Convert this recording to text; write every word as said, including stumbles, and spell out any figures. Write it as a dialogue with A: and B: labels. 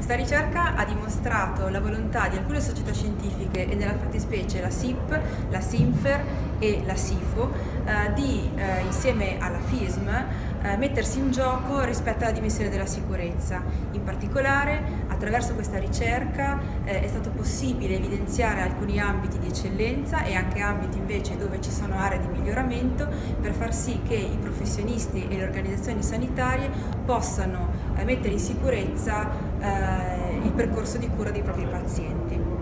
A: Questa ricerca ha dimostrato la volontà di alcune società scientifiche e nella fattispecie la S I P, la SINFER e la SIFO eh, di, eh, insieme alla FISM, eh, mettersi in gioco rispetto alla dimensione della sicurezza. In particolare, attraverso questa ricerca eh, è stato possibile evidenziare alcuni ambiti di eccellenza e anche ambiti invece dove ci sono aree di miglioramento per far sì che i professionisti e le organizzazioni sanitarie possano eh, mettere in sicurezza eh, il percorso di cura dei propri pazienti.